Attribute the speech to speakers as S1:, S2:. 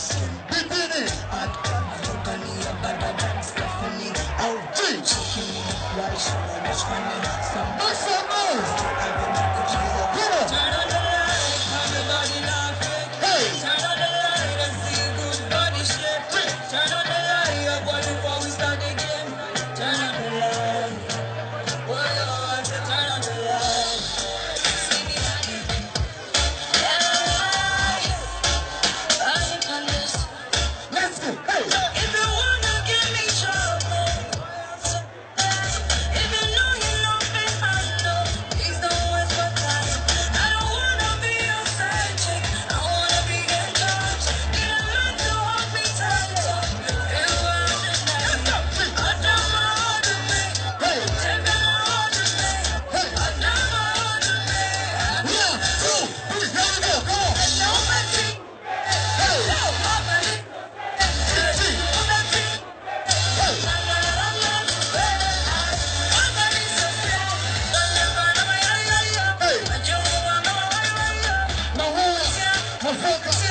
S1: Bikini. Make some noise. Come on.
S2: Turn on the light, everybody laughing.
S1: Hey.
S2: Turn on the light and see good body shape. Turn on the light, your body before we start the game. Turn on the light. Oh Lord, turn on the light. See me again. I on this.
S1: Let's go. Hey.
S2: If you wanna give me trouble, if you know you love me, I know. Please don't waste my time. I don't wanna be your side chick. I wanna be in charge. Need a man to hold me tight. If I understand, I done my heart to me.
S1: Hey.
S2: Take my heart to me.
S1: Hey.
S2: I done my heart to me.
S1: 1, 2, 3, here we go. Come on.
S2: No mercy.
S1: Hey.
S2: No mercy.
S1: Hey.
S2: No mercy.
S1: Hey. Now hold on. My focus.